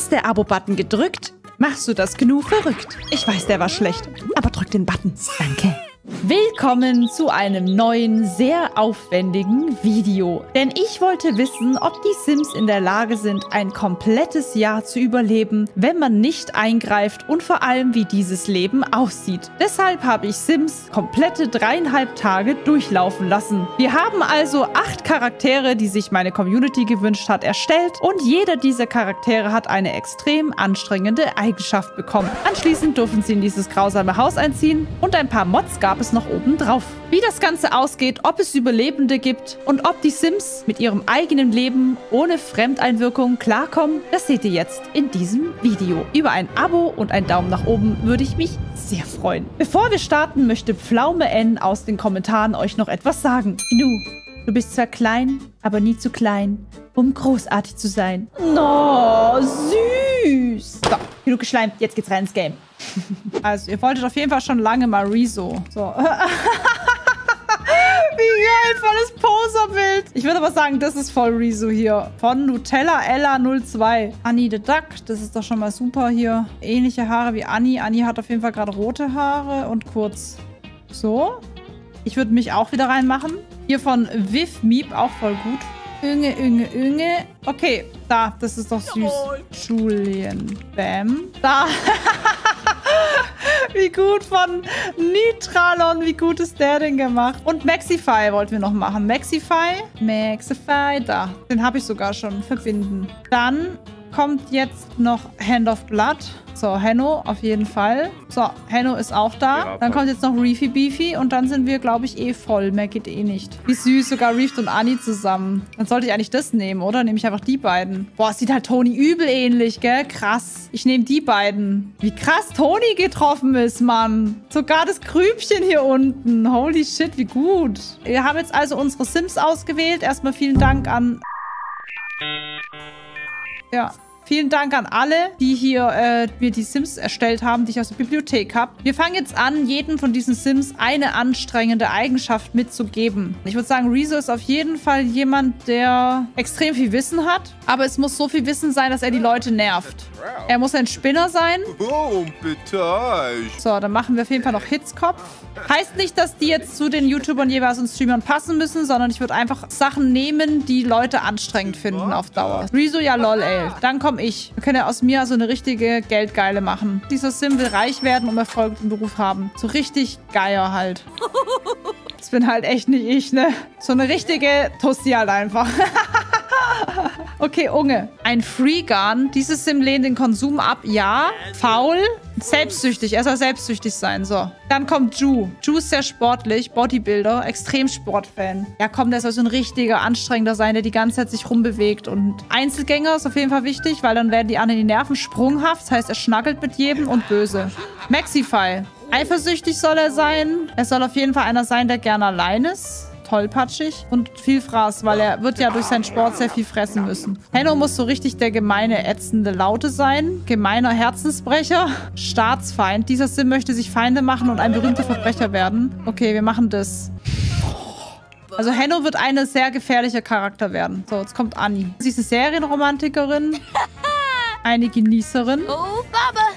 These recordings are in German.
Ist der Abo-Button gedrückt? Machst du das Gnu verrückt? Ich weiß, der war schlecht, aber drück den Button. Danke. Willkommen zu einem neuen, sehr aufwendigen Video. Denn ich wollte wissen, ob die Sims in der Lage sind, ein komplettes Jahr zu überleben, wenn man nicht eingreift und vor allem, wie dieses Leben aussieht. Deshalb habe ich Sims komplette 3,5 Tage durchlaufen lassen. Wir haben also 8 Charaktere, die sich meine Community gewünscht hat, erstellt und jeder dieser Charaktere hat eine extrem anstrengende Eigenschaft bekommen. Anschließend durften sie in dieses grausame Haus einziehen und ein paar Mods gab es noch oben drauf. Wie das Ganze ausgeht, ob es Überlebende gibt und ob die Sims mit ihrem eigenen Leben ohne Fremdeinwirkung klarkommen, das seht ihr jetzt in diesem Video. Über ein Abo und einen Daumen nach oben würde ich mich sehr freuen. Bevor wir starten, möchte Pflaume N aus den Kommentaren euch noch etwas sagen. Gnu, du bist zwar klein, aber nie zu klein, um großartig zu sein. No, süß. So, genug geschleimt, jetzt geht's rein ins Game. Also, ihr wolltet auf jeden Fall schon lange mal Rezo. So. Wie geil, volles Poserbild. Ich würde aber sagen, das ist voll Rezo hier. Von Nutella Ella 02. Annie the Duck, das ist doch schon mal super hier. Ähnliche Haare wie Annie. Annie hat auf jeden Fall gerade rote Haare und kurz. So. Ich würde mich auch wieder reinmachen. Hier von Viv Miep, auch voll gut. Unge. Okay, da, das ist doch süß. Julien. Bam. Da. Wie gut von Nitralon. Wie gut ist der denn gemacht? Und Maxify wollten wir noch machen. Maxify, da. Den habe ich sogar schon. Verbinden. Dann kommt jetzt noch Hand of Blood. So, Henno auf jeden Fall. So, Henno ist auch da. Ja, dann kommt jetzt noch Reefy Beefy und dann sind wir, glaube ich, eh voll. Mehr geht eh nicht. Wie süß, sogar Reefed und Annie zusammen. Dann sollte ich eigentlich das nehmen, oder? Nehme ich einfach die beiden. Boah, es sieht halt Toni übel ähnlich, gell? Krass. Ich nehme die beiden. Wie krass Toni getroffen ist, Mann. Sogar das Grübchen hier unten. Holy shit, wie gut. Wir haben jetzt also unsere Sims ausgewählt. Erstmal vielen Dank an... Ja. Vielen Dank an alle, die hier mir die Sims erstellt haben, die ich aus der Bibliothek habe. Wir fangen jetzt an, jedem von diesen Sims eine anstrengende Eigenschaft mitzugeben. Ich würde sagen, Rezo ist auf jeden Fall jemand, der extrem viel Wissen hat. Aber es muss so viel Wissen sein, dass er die Leute nervt. Er muss ein Spinner sein. So, dann machen wir auf jeden Fall noch Hitzkopf. Heißt nicht, dass die jetzt zu den YouTubern jeweils und Streamern passen müssen, sondern ich würde einfach Sachen nehmen, die Leute anstrengend finden auf Dauer. Rezo, ja lol, ey. Dann komme ich. Wir können ja aus mir so eine richtige Geldgeile machen. Dieser Sim will reich werden und Erfolg im Beruf haben. So richtig Geier halt. Das bin halt echt nicht ich, ne? So eine richtige Tussi halt einfach. Okay, Unge. Ein Freegun. Dieses Sim lehnt den Konsum ab. Ja. Faul. Selbstsüchtig. Er soll selbstsüchtig sein. So. Dann kommt Ju. Ju ist sehr sportlich. Bodybuilder. Extrem Sportfan. Ja, komm, der soll so ein richtiger Anstrengender sein, der die ganze Zeit sich rumbewegt. Und Einzelgänger ist auf jeden Fall wichtig, weil dann werden die anderen die Nerven sprunghaft. Das heißt, er schnackelt mit jedem und böse. Maxify. Eifersüchtig soll er sein. Er soll auf jeden Fall einer sein, der gerne allein ist. Tollpatschig und viel Fraß, weil er wird ja durch seinen Sport sehr viel fressen müssen. Henno muss so richtig der gemeine, ätzende Laute sein. Gemeiner Herzensbrecher. Staatsfeind. Dieser Sim möchte sich Feinde machen und ein berühmter Verbrecher werden. Okay, wir machen das. Also Henno wird ein sehr gefährlicher Charakter werden. So, jetzt kommt Annie. Sie ist eine Serienromantikerin. Eine Genießerin. Oh, Baba.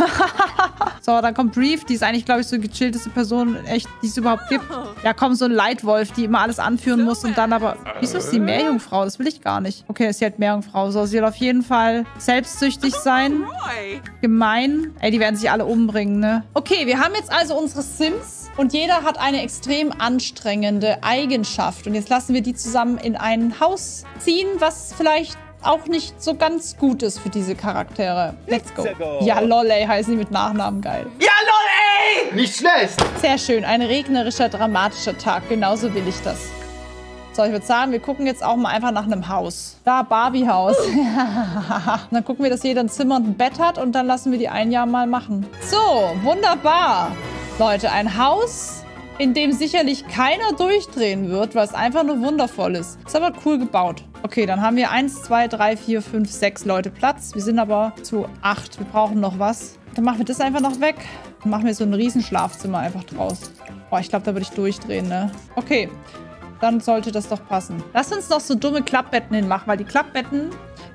So, dann kommt Brief. Die ist eigentlich, glaube ich, so die gechillteste Person, echt, die es überhaupt gibt. Ja, komm, so ein Leitwolf, die immer alles anführen muss und dann aber... Wieso ist sie Meerjungfrau? Das will ich gar nicht. Okay, ist sie halt Meerjungfrau. So, sie wird auf jeden Fall selbstsüchtig sein. Gemein. Ey, die werden sich alle umbringen, ne? Okay, wir haben jetzt also unsere Sims und jeder hat eine extrem anstrengende Eigenschaft. Und jetzt lassen wir die zusammen in ein Haus ziehen, was vielleicht auch nicht so ganz gut ist für diese Charaktere. Let's go. Ja, lol, ey, heißen die mit Nachnamen geil. Ja, lol, ey! Nicht schlecht! Sehr schön. Ein regnerischer, dramatischer Tag. Genauso will ich das. So, ich würde sagen, wir gucken jetzt auch mal einfach nach einem Haus. Da, Barbie-Haus. Dann gucken wir, dass jeder ein Zimmer und ein Bett hat und dann lassen wir die ein Jahr mal machen. So, wunderbar. Leute, ein Haus, in dem sicherlich keiner durchdrehen wird, weil es einfach nur wundervoll ist. Ist aber cool gebaut. Okay, dann haben wir 1, 2, 3, 4, 5, 6 Leute Platz. Wir sind aber zu 8. Wir brauchen noch was. Dann machen wir das einfach noch weg. Dann machen wir so ein Riesenschlafzimmer einfach draus. Boah, ich glaube, da würde ich durchdrehen, ne? Okay, dann sollte das doch passen. Lass uns noch so dumme Klappbetten hinmachen, weil die Klappbetten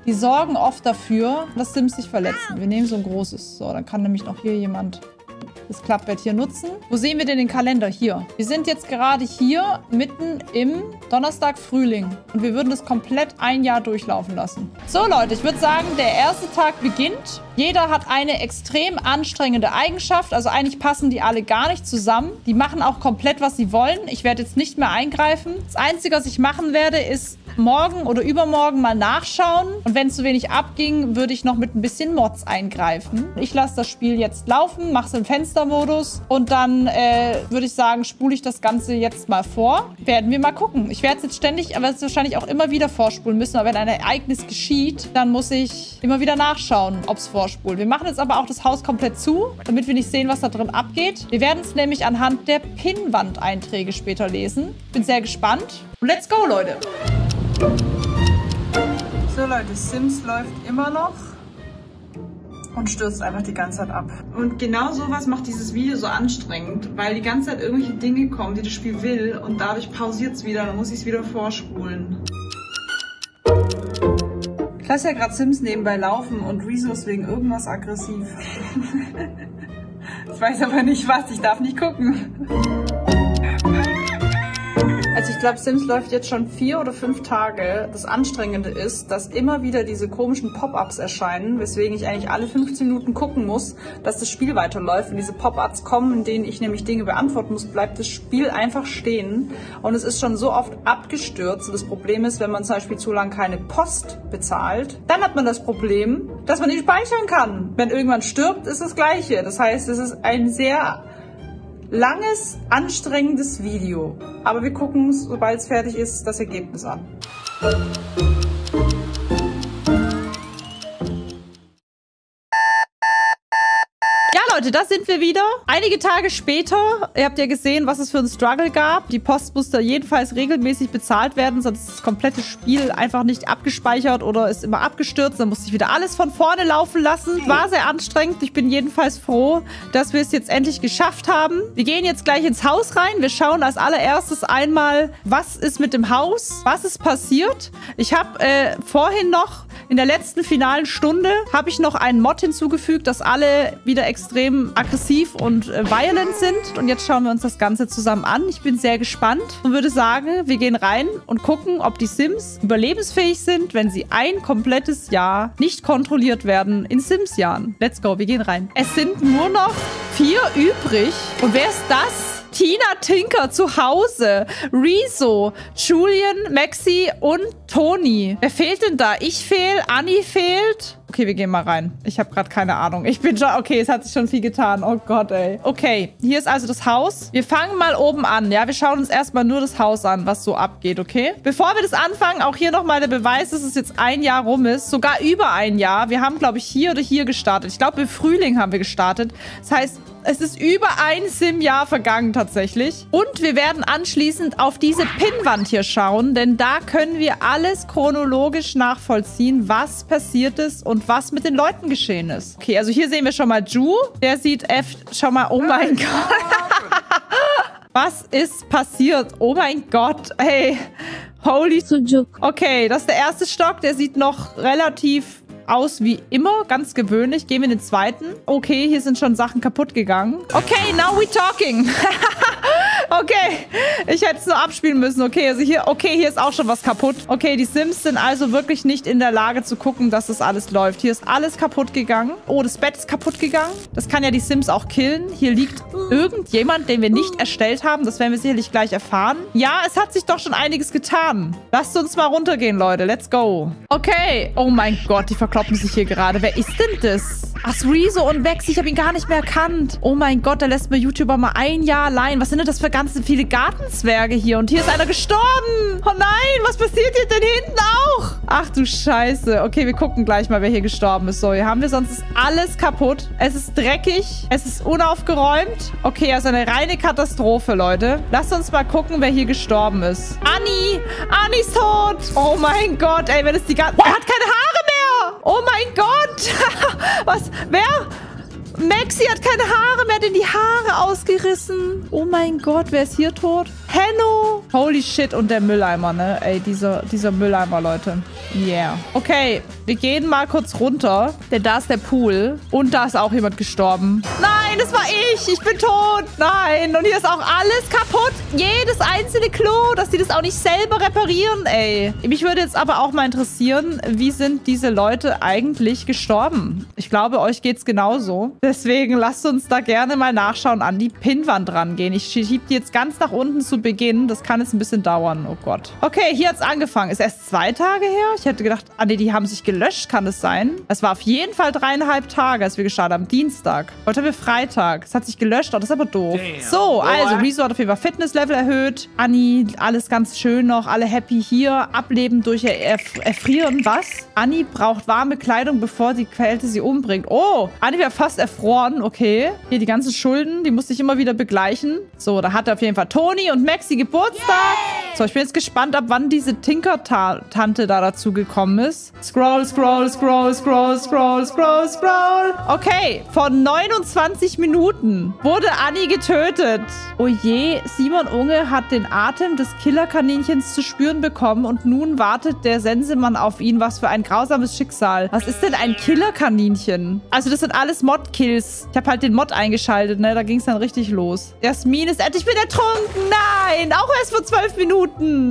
die sorgen oft dafür, dass Sims sich verletzen. Wir nehmen so ein großes. So, dann kann nämlich noch hier jemand das Klappbett hier nutzen. Wo sehen wir denn den Kalender? Hier. Wir sind jetzt gerade hier mitten im Donnerstag Frühling. Und wir würden das komplett ein Jahr durchlaufen lassen. So, Leute, ich würde sagen, der erste Tag beginnt. Jeder hat eine extrem anstrengende Eigenschaft. Also eigentlich passen die alle gar nicht zusammen. Die machen auch komplett, was sie wollen. Ich werde jetzt nicht mehr eingreifen. Das Einzige, was ich machen werde, ist morgen oder übermorgen mal nachschauen. Und wenn es zu wenig abging, würde ich noch mit ein bisschen Mods eingreifen. Ich lasse das Spiel jetzt laufen, mache es im Fenstermodus und dann würde ich sagen, spule ich das Ganze jetzt mal vor. Werden wir mal gucken. Ich werde es jetzt ständig, aber es wahrscheinlich auch immer wieder vorspulen müssen. Aber wenn ein Ereignis geschieht, dann muss ich immer wieder nachschauen, ob es vorspult. Wir machen jetzt aber auch das Haus komplett zu, damit wir nicht sehen, was da drin abgeht. Wir werden es nämlich anhand der Pinnwand-Einträge später lesen. Bin sehr gespannt. Und let's go, Leute! So, Leute, Sims läuft immer noch und stürzt einfach die ganze Zeit ab. Und genau sowas macht dieses Video so anstrengend, weil die ganze Zeit irgendwelche Dinge kommen, die das Spiel will und dadurch pausiert es wieder, dann muss ich es wieder vorspulen. Ich lasse ja gerade Sims nebenbei laufen und Rezo ist wegen irgendwas aggressiv. Ich weiß aber nicht was, ich darf nicht gucken. Also ich glaube, Sims läuft jetzt schon 4 oder 5 Tage. Das Anstrengende ist, dass immer wieder diese komischen Pop-Ups erscheinen, weswegen ich eigentlich alle 15 Minuten gucken muss, dass das Spiel weiterläuft. Wenn diese Pop-Ups kommen, in denen ich nämlich Dinge beantworten muss, bleibt das Spiel einfach stehen. Und es ist schon so oft abgestürzt. Und das Problem ist, wenn man zum Beispiel zu lange keine Post bezahlt, dann hat man das Problem, dass man nicht speichern kann. Wenn irgendwann stirbt, ist das Gleiche. Das heißt, es ist ein sehr langes, anstrengendes Video. Aber wir gucken, sobald es fertig ist, das Ergebnis an. Ja, Leute, da sind wir wieder. Einige Tage später, ihr habt ja gesehen, was es für ein Struggle gab. Die Post musste jedenfalls regelmäßig bezahlt werden, sonst ist das komplette Spiel einfach nicht abgespeichert oder ist immer abgestürzt. Dann musste ich wieder alles von vorne laufen lassen. War sehr anstrengend. Ich bin jedenfalls froh, dass wir es jetzt endlich geschafft haben. Wir gehen jetzt gleich ins Haus rein. Wir schauen als allererstes einmal, was ist mit dem Haus, was ist passiert. Ich habe vorhin noch, in der letzten finalen Stunde, habe ich noch einen Mod hinzugefügt, dass alle wieder extrem aggressiv und violent sind. Und jetzt schauen wir uns das Ganze zusammen an. Ich bin sehr gespannt und würde sagen, wir gehen rein und gucken, ob die Sims überlebensfähig sind, wenn sie ein komplettes Jahr nicht kontrolliert werden in Sims-Jahren. Let's go, wir gehen rein. Es sind nur noch 4 übrig. Und wer ist das? Tina Tinker zu Hause. Rezo, Julian, Maxi und Toni. Wer fehlt denn da? Ich fehle, Anni fehlt. Okay, wir gehen mal rein. Ich habe gerade keine Ahnung. Ich bin schon... Okay, es hat sich schon viel getan. Oh Gott, ey. Okay, hier ist also das Haus. Wir fangen mal oben an, ja? Wir schauen uns erstmal nur das Haus an, was so abgeht, okay? Bevor wir das anfangen, auch hier nochmal der Beweis, dass es jetzt ein Jahr rum ist. Sogar über ein Jahr. Wir haben, glaube ich, hier oder hier gestartet. Ich glaube, im Frühling haben wir gestartet. Das heißt, es ist über ein Sim-Jahr vergangen tatsächlich. Und wir werden anschließend auf diese Pinnwand hier schauen, denn da können wir alles chronologisch nachvollziehen, was passiert ist und was mit den Leuten geschehen ist. Okay, also hier sehen wir schon mal Ju. Der sieht schau mal, oh mein Gott. Was ist passiert? Oh mein Gott, ey. Holy Sujuk. Okay, das ist der erste Stock. Der sieht noch relativ aus wie immer, ganz gewöhnlich. Gehen wir in den zweiten. Okay, hier sind schon Sachen kaputt gegangen. Okay, now we talking. Okay, ich hätte es nur abspielen müssen. Okay, also hier ist auch schon was kaputt. Okay, die Sims sind also wirklich nicht in der Lage zu gucken, dass das alles läuft. Hier ist alles kaputt gegangen. Oh, das Bett ist kaputt gegangen. Das kann ja die Sims auch killen. Hier liegt irgendjemand, den wir nicht erstellt haben. Das werden wir sicherlich gleich erfahren. Ja, es hat sich doch schon einiges getan. Lasst uns mal runtergehen, Leute. Let's go. Okay. Oh mein Gott, die verkloppen sich hier gerade. Wer ist denn das? Ach, Rezo und Maxi, ich habe ihn gar nicht mehr erkannt. Oh mein Gott, da lässt mir YouTuber mal ein Jahr allein. Was sind denn das für ganz viele Gartenzwerge hier? Und hier ist einer gestorben. Oh nein, was passiert hier denn hinten auch? Ach du Scheiße. Okay, wir gucken gleich mal, wer hier gestorben ist. So, hier haben wir, sonst ist alles kaputt. Es ist dreckig. Es ist unaufgeräumt. Okay, also eine reine Katastrophe, Leute. Lasst uns mal gucken, wer hier gestorben ist. Anni! Anni ist tot! Oh mein Gott, ey, wenn es die ganze... Er hat keine Haare mehr! Oh mein Gott! Was? Wer? Maxi hat keine Haare mehr, denn die Haare ausgerissen. Oh mein Gott, wer ist hier tot? Henno. Holy shit, und der Mülleimer, ne? Ey, dieser Mülleimer, Leute. Yeah. Okay, Wir gehen mal kurz runter, denn da ist der Pool. Und da ist auch jemand gestorben. Nein, das war ich. Ich bin tot. Nein. Und hier ist auch alles kaputt. Jedes einzelne Klo, dass die das auch nicht selber reparieren, ey. Mich würde jetzt aber auch mal interessieren, wie sind diese Leute eigentlich gestorben? Ich glaube, euch geht's genauso. Deswegen lasst uns da gerne mal nachschauen, an die Pinnwand rangehen. Ich schiebe die jetzt ganz nach unten zu Beginn. Das kann jetzt ein bisschen dauern. Oh Gott. Okay, hier hat's angefangen. Ist erst 2 Tage her? Ich hätte gedacht, ah nee, die haben sich gelöscht, kann es sein? Es war auf jeden Fall 3,5 Tage, als wir gestartet haben. Dienstag. Heute haben wir Freitag. Es hat sich gelöscht. Oh, das ist aber doof. So, also, Rezo hat auf jeden Fall Fitnesslevel erhöht. Anni, alles ganz schön noch. Alle happy hier. Ableben durch Erfrieren. Was? Anni braucht warme Kleidung, bevor die Kälte sie umbringt. Oh, Anni wäre fast erfroren. Okay. Hier die ganzen Schulden, die musste ich immer wieder begleichen. So, da hatte auf jeden Fall Toni und Maxi Geburtstag. So, ich bin jetzt gespannt, ab wann diese Tinker-Tante da dazu gekommen ist. Scroll, scroll, scroll, scroll, scroll, scroll, scroll. Okay, vor 29 Minuten wurde Anni getötet. Oh je, Simon Unge hat den Atem des Killerkaninchens zu spüren bekommen und nun wartet der Sensemann auf ihn. Was für ein grausames Schicksal. Was ist denn ein Killerkaninchen? Also das sind alles Mod-Kills. Ich habe halt den Mod eingeschaltet, ne? Da ging es dann richtig los. Jasmin ist endlich wieder ertrunken. Nein, auch erst vor 12 Minuten.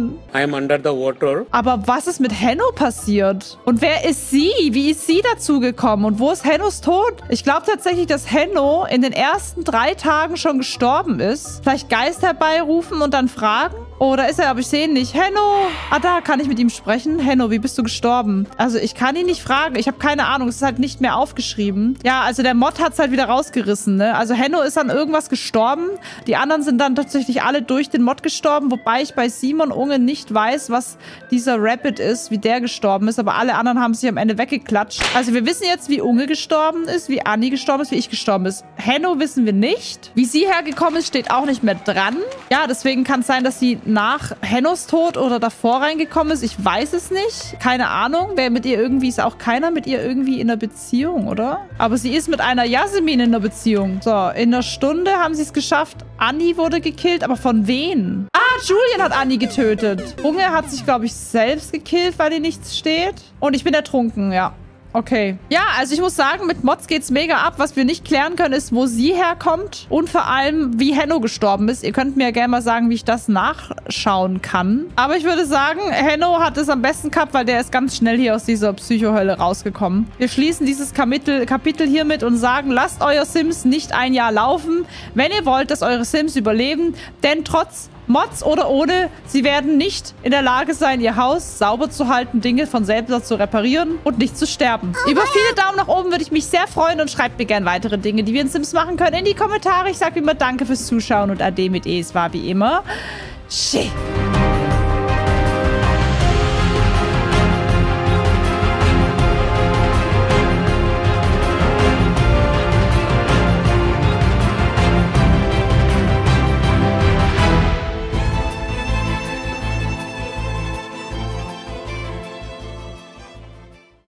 I am under the water. Aber was ist mit Henno passiert? Und wer ist sie? Wie ist sie dazu gekommen? Und wo ist Hennos Tod? Ich glaube tatsächlich, dass Henno in den ersten 3 Tagen schon gestorben ist. Vielleicht Geist herbeirufen und dann fragen? Oh, da ist er, aber ich sehe ihn nicht. Henno! Ah, da kann ich mit ihm sprechen. Henno, wie bist du gestorben? Also, ich kann ihn nicht fragen. Ich habe keine Ahnung. Es ist halt nicht mehr aufgeschrieben. Ja, also der Mod hat es halt wieder rausgerissen, ne? Also, Henno ist an irgendwas gestorben. Die anderen sind dann tatsächlich alle durch den Mod gestorben, wobei ich bei Simon Unge nicht weiß, was dieser Rapid ist, wie der gestorben ist. Aber alle anderen haben sich am Ende weggeklatscht. Also, wir wissen jetzt, wie Unge gestorben ist, wie Anni gestorben ist, wie ich gestorben ist. Henno wissen wir nicht. Wie sie hergekommen ist, steht auch nicht mehr dran. Ja, deswegen kann es sein, dass sie nach Hennos Tod oder davor reingekommen ist. Ich weiß es nicht. Keine Ahnung. Wer mit ihr irgendwie, ist auch keiner mit ihr irgendwie in einer Beziehung, oder? Aber sie ist mit einer Jasmin in einer Beziehung. So, in einer Stunde haben sie es geschafft. Anni wurde gekillt, aber von wem? Ah, Julian hat Anni getötet. Unge hat sich, glaube ich, selbst gekillt, weil hier nichts steht. Und ich bin ertrunken, ja. Okay. Ja, also ich muss sagen, mit Mods geht's mega ab. Was wir nicht klären können, ist, wo sie herkommt und vor allem, wie Henno gestorben ist. Ihr könnt mir ja gerne mal sagen, wie ich das nachschauen kann. Aber ich würde sagen, Henno hat es am besten gehabt, weil der ist ganz schnell hier aus dieser Psychohölle rausgekommen. Wir schließen dieses Kapitel hiermit und sagen, lasst euer Sims nicht 1 Jahr laufen, wenn ihr wollt, dass eure Sims überleben. Denn trotz Mods oder ohne, sie werden nicht in der Lage sein, ihr Haus sauber zu halten, Dinge von selbst zu reparieren und nicht zu sterben. Über viele Daumen nach oben würde ich mich sehr freuen und schreibt mir gerne weitere Dinge, die wir in Sims machen können, in die Kommentare. Ich sage wie immer danke fürs Zuschauen und Ade mit E. Es war wie immer Shit.